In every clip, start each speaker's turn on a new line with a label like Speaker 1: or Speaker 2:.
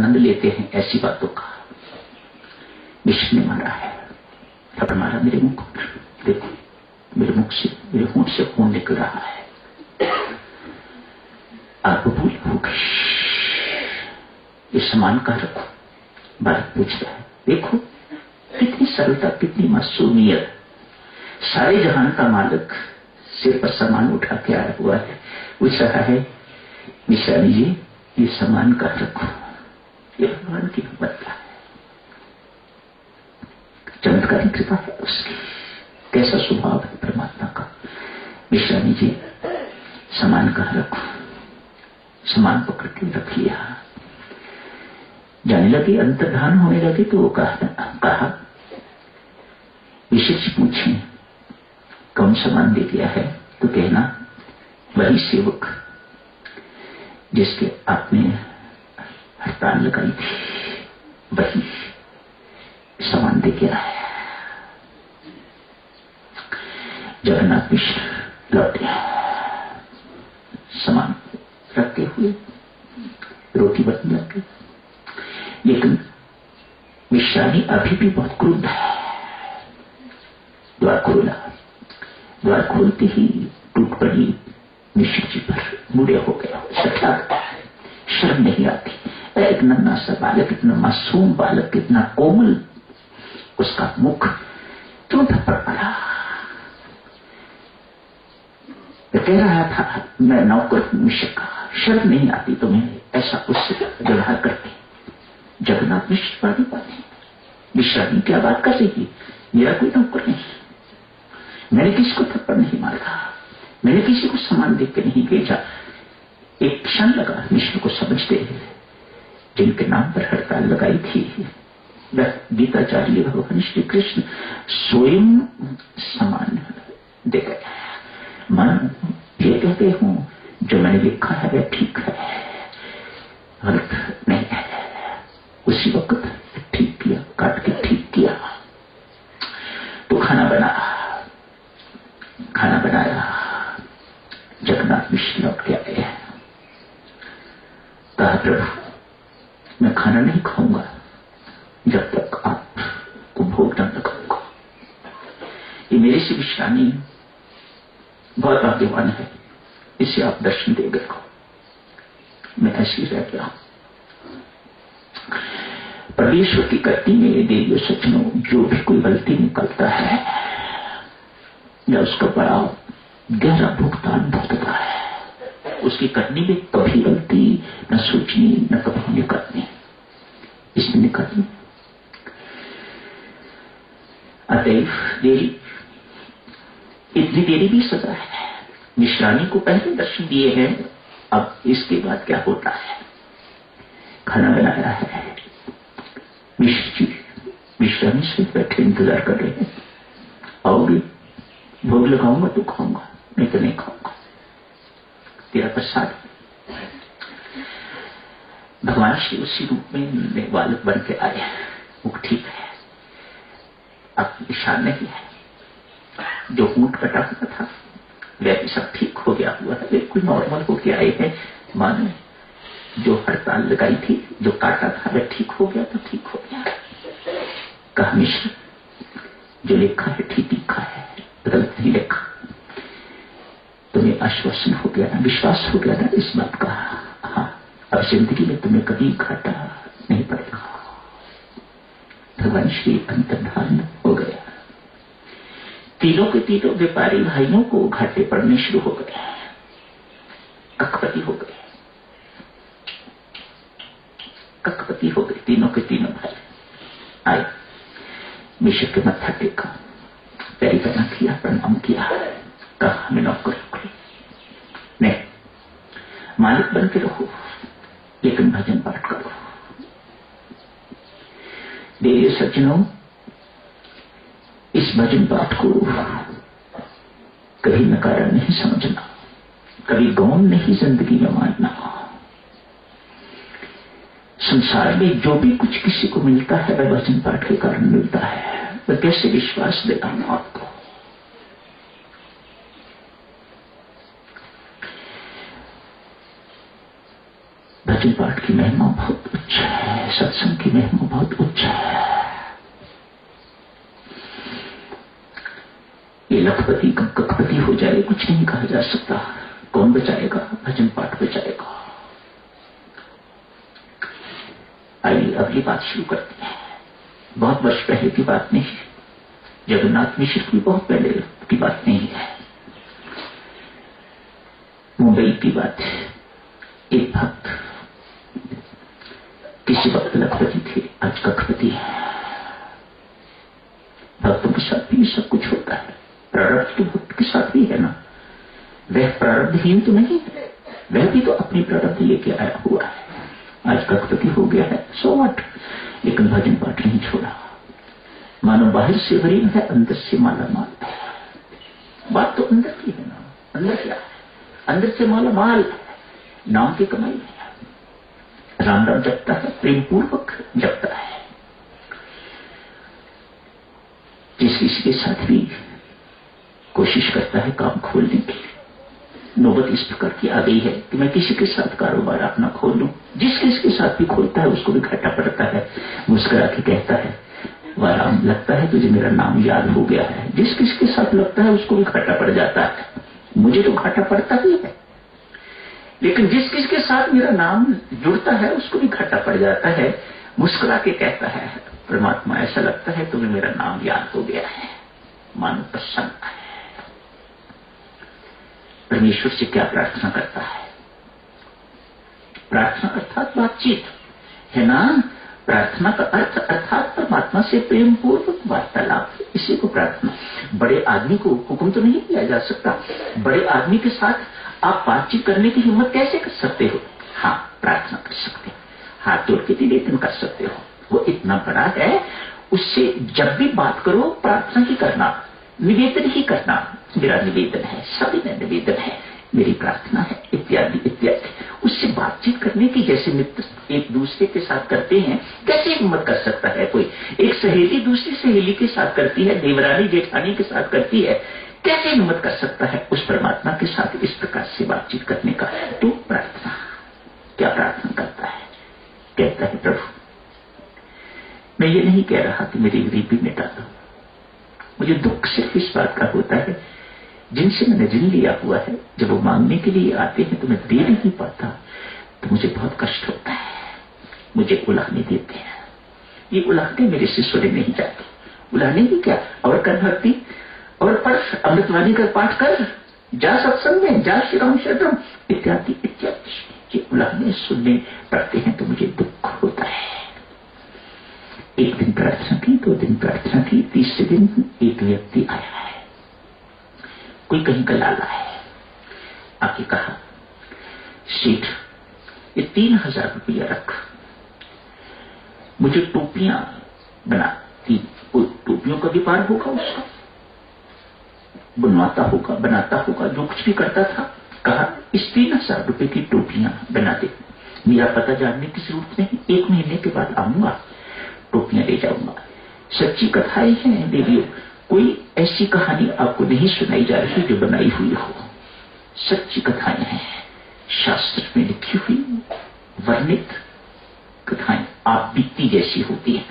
Speaker 1: आनंद लेते हैं ऐसी बातों का। मिश्र ने मारा है, थप्पड़ मारा मेरे मुख पर, देखो मेरे मुख से, मेरे होंठ से खून निकल रहा है, आप भूल हो गई, ये सामान कहाँ रखो? भारत पूछता है, देखो कितनी सरलता, कितनी मासूमियत। सारे जहान का मालिक सिर पर सामान उठा के आया हुआ है, पूछ रहा है निशानी जी ये सामान कहाँ रखो? ये भगवान की हिम्मत है, चमत्कारी कृपा है उसकी। कैसा स्वभाव है परमात्मा का। निशानी जी सामान कहाँ रखो? सामान पकड़ के रख लिया। जाने लगे, अंतर्धान होने लगे तो वो कहा विशेष पूछे कौन सामान दे दिया है? तो कहना वही सेवक जिसके आपने हड़ताल लगाई थी, वही सामान दे गया है। जगन्नाथ मिश्र लौटे, सामान रखते हुए रोटी बनने लग गई, लेकिन मिश्रानी अभी भी बहुत क्रुद्ध है। द्वार खोला, द्वार खोलते ही टूट पड़ी मिश्र जी पर, बूढ़े हो गया, सटा गया, शर्म नहीं आती। एक नन्हा सा बालक, इतना मासूम बालक, इतना कोमल उसका मुख, क्यों थप्पड़ पड़ा? कह रहा था मैं नौकर हूं मिश्र का, शर्म नहीं आती तुम्हें ऐसा उससे व्यवहार करते? जगन्नाथ मिश्र वाली बात है, मिश्रानी क्या बात कर रही थी? मेरा कोई नौकर नहीं, मैंने किसी को थप्पड़ नहीं मारा, मैंने किसी को सामान देख के नहीं भेजा। एक क्षण लगा मिश्र को समझते हैं, जिनके नाम पर हड़ताल लगाई थी वह गीताचार्य भगवान श्री कृष्ण स्वयं सामान दे गए। मन ये कहते हूं जो मैंने लिखा है वह ठीक है, गलत नहीं है। उसी वक्त ठीक किया, काट के ठीक किया। तो खाना बनाया, जगन्नाथ मिश्र लौट के आए। कहा प्रभु मैं खाना नहीं खाऊंगा जब तक आपको भोग न लगाऊंगा। ये मेरे से विश्रानी बहुत भाग्यवान है, इसे आप दर्शन दे गए को, मैं ऐसी रह गया। परमेश्वर की करती में देवियों सज्जनों, जो भी कोई गलती निकलता है या उसका बड़ा गहरा भुगतान भुगतता है, उसकी करनी में कभी गलती न सोचनी न कभी निकलनी, इसमें निकलनी। अतएव देरी, इतनी देरी भी सजा है। मिश्रानी को पहले दर्शन दिए हैं, अब इसके बाद क्या होता है? खाना बनाया है, मिश्र जी मिश्रानी से बैठे इंतजार कर रहे हैं, आओगे? भोग लगाऊंगा तो खाऊंगा, नहीं तो नहीं खाऊंगा, तेरा प्रसाद। भगवान श्री उसी रूप में बालक बन के आए। वो ठीक है, अब निशान नहीं है, जो ऊंट कटा हुआ था वह भी सब ठीक हो गया हुआ है, बिल्कुल नॉर्मल हो के आए हैं। मानो जो हड़ताल लगाई थी, जो काटा था वह ठीक हो गया तो ठीक हो गया। कहा मिश्र जो लिखा है ठीक लिखा है, गलत नहीं लिखा। तुम्हें आश्वासन हो गया ना, विश्वास हो गया ना इस बात का? हाँ, अब जिंदगी में तुम्हें कभी घाटा नहीं पड़ेगा। भगवान श्री अंतर्धान हो गया। तीनों के तीनों व्यापारी भाइयों को घाटे पड़ने शुरू हो गए, कखपति हो गए, कखपति हो गए। तीनों के तीनों भाई आए, मिश्र के मत्था टेका, पैरी पना किया, प्रणाम किया, कहा हमें नौकर रखो, नहीं मालिक बन के रहो, लेकिन भजन पाठ करो। देवी सज्जनों, इस भजन पाठ को कभी नकारा नहीं समझना, कभी गौण नहीं जिंदगी में मानना। संसार में जो भी कुछ किसी को मिलता है वह भजन पाठ के कारण मिलता है। वह कैसे विश्वास दिलाना आपको? भजन पाठ की महिमा बहुत अच्छा है। की महिमा बहुत उच्च है। ये लखपति कब कखपति हो जाए कुछ नहीं कहा जा सकता। कौन बचाएगा? भजन पाठ बचाएगा। आइए अगली बात शुरू करते हैं। बहुत वर्ष पहले की बात नहीं, जगन्नाथ मिश्र की बहुत पहले की बात नहीं है, मुंबई की बात है। एक भक्त किसी वक्त लखपति थे, आज कखपति है। भक्तों के साथ भी सब कुछ होता है। प्रारब्ध तो भक्त के साथ भी है ना। वह प्रारब्धहीन तो नहीं है, वह भी तो अपनी प्रारब्ध लेके आया हुआ है। आज कखपति हो गया है, सो व्हाट, लेकिन भजन पाठ नहीं छोड़ा। मानो बाहर से गरीब है, अंदर से माला माल है। बात तो अंदर की है ना। अंदर क्या है? अंदर से माला माल नाम की कमाई है। राम राम जपता है, प्रेम पूर्वक जपता है। जिस किसी के साथ भी कोशिश करता है काम खोलने की, नौबत इस प्रकार की आ गई है कि मैं किसी के साथ कारोबार अपना खोल लूं। जिस किसी के साथ भी खोलता है उसको भी घाटा पड़ता है। मुस्कुरा के कहता है, वाह राम, लगता है तुझे मेरा नाम याद हो गया है। जिस किसी के साथ लगता है उसको भी घाटा पड़ जाता है। मुझे तो घाटा पड़ता ही है, लेकिन जिस किसी के साथ मेरा नाम जुड़ता है उसको भी घाटा पड़ जाता है। मुस्कुरा के कहता है, परमात्मा ऐसा लगता है तुम्हें मेरा नाम याद हो गया है। मानो प्रसन्न है। परमेश्वर से क्या प्रार्थना करता है? प्रार्थना अर्थात बातचीत है ना। प्रार्थना का अर्थ अर्थात परमात्मा से प्रेम पूर्वक वार्तालाप, इसी को प्रार्थना। बड़े आदमी को हुक्म तो नहीं किया जा सकता। बड़े आदमी के साथ आप बातचीत करने की हिम्मत कैसे कर सकते हो? हाँ, प्रार्थना कर सकते हो, हाथ जोड़ के निवेदन कर सकते हो। वो इतना बड़ा है, उससे जब भी बात करो प्रार्थना ही करना, निवेदन ही करना। मेरा निवेदन है, सभी में निवेदन है, मेरी प्रार्थना है, इत्यादि इत्यादि। उससे बातचीत करने की जैसे मित्र एक दूसरे के साथ करते हैं, कैसे हिम्मत कर सकता है कोई? एक सहेली दूसरी सहेली के साथ करती है, देवरानी जेठानी के साथ करती है, कैसे हिम्मत कर सकता है उस परमात्मा के साथ इस प्रकार से बातचीत करने का? तो प्रार्थना। क्या प्रार्थना करता है? कहता है, प्रभु मैं ये नहीं कह रहा कि मेरी गरीबी मिटा दो। मुझे दुख सिर्फ इस बात का होता है, जिनसे मैंने जिन लिया हुआ है, जब वो मांगने के लिए आते हैं तो मैं दे नहीं पाता, तो मुझे बहुत कष्ट होता है। मुझे उलाहने देते हैं। ये उलाहने मेरे से सुने नहीं जाते। उलाहने भी क्या, और कर भक्ति, और पढ़ अमृतवाणी का पाठ कर, जा सत्संग में, जा श्री राम शरणम, इत्यादि इत्यादि। ये उलाहने सुनने पड़ते हैं तो मुझे दुख होता है। एक दिन प्रार्थना की, 2 दिन प्रार्थना की, तीसरे दिन एक व्यक्ति आया है, कोई कहीं का लाला है, आके कहा, सेठ ये 3000 रुपया रख, मुझे टोपियां बनाती, टोपियों का व्यापार होगा, उसका बनवाता होगा, बनाता होगा, जो कुछ भी करता था। कहा इस 3000 रुपए की टोपियां बना दे, मेरा पता जानने की जरूरत नहीं, 1 महीने के बाद आऊंगा, टोपियां ले जाऊंगा। सच्ची कथाएं हैं देवियों, कोई ऐसी कहानी आपको नहीं सुनाई जा रही जो बनाई हुई हो। सच्ची कथाएं हैं, शास्त्र में लिखी हुई वर्णित कथाएं आप बीती जैसी होती है।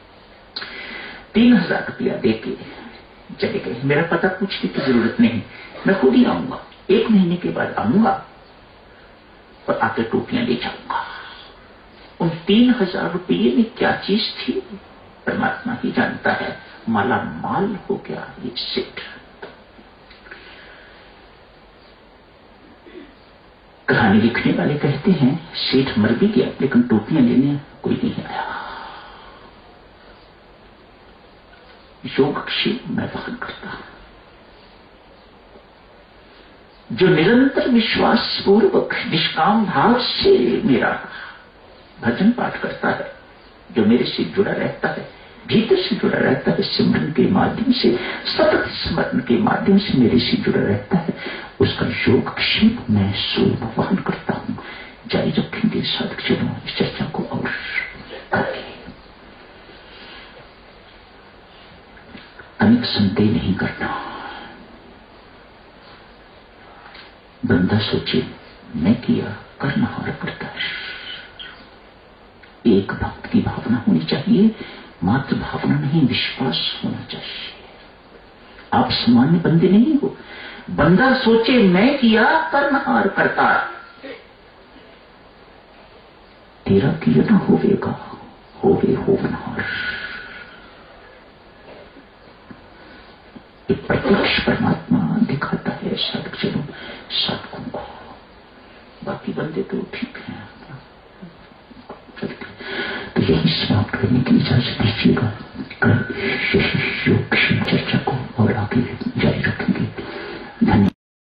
Speaker 1: 3000 रुपया देके चले गए। मेरा पता पूछने की जरूरत नहीं, मैं खुद ही आऊंगा, 1 महीने के बाद आऊंगा और आके टोपियां ले जाऊंगा। उन 3000 रुपये में क्या चीज थी परमात्मा ही जानता है। माला माल हो गया ये सेठ। कहानी लिखने वाले कहते हैं सेठ मर भी गया, लेकिन टोपियां लेने कोई नहीं आया। योगक्षेम मैं वहन करता, जो निरंतर विश्वास पूर्वक निष्काम भाव से मेरा भजन पाठ करता है, जो मेरे से जुड़ा रहता है, भीतर से जुड़ा रहता है, सिमरन के माध्यम से, सतत स्मरण के माध्यम से मेरे से जुड़ा रहता है, उसका योगक्षेम मैं स्वयं वहन करता हूं। जारी रखेंगे साधक जनों इस चर्चा को और आगे। अनेक संदेह नहीं करना। बंदा सोचे मैं किया, करना हार पड़ता है। एक भक्त की भावना होनी चाहिए, मात्र भावना नहीं, विश्वास होना चाहिए। आप सामान्य बंदे नहीं हो। बंदा सोचे मैं किया, कर्महार करता, तेरा किया ना होवेगा, होवे होवनहार। एक प्रत्यक्ष परमात्मा दिखाता है साधक साधकों को, बाकी बंदे तो ठीक है। तो यही समाप्त करने की इजाजत दीजिएगा। कल योग चर्चा को और आगे जारी रखेंगे। धन्यवाद।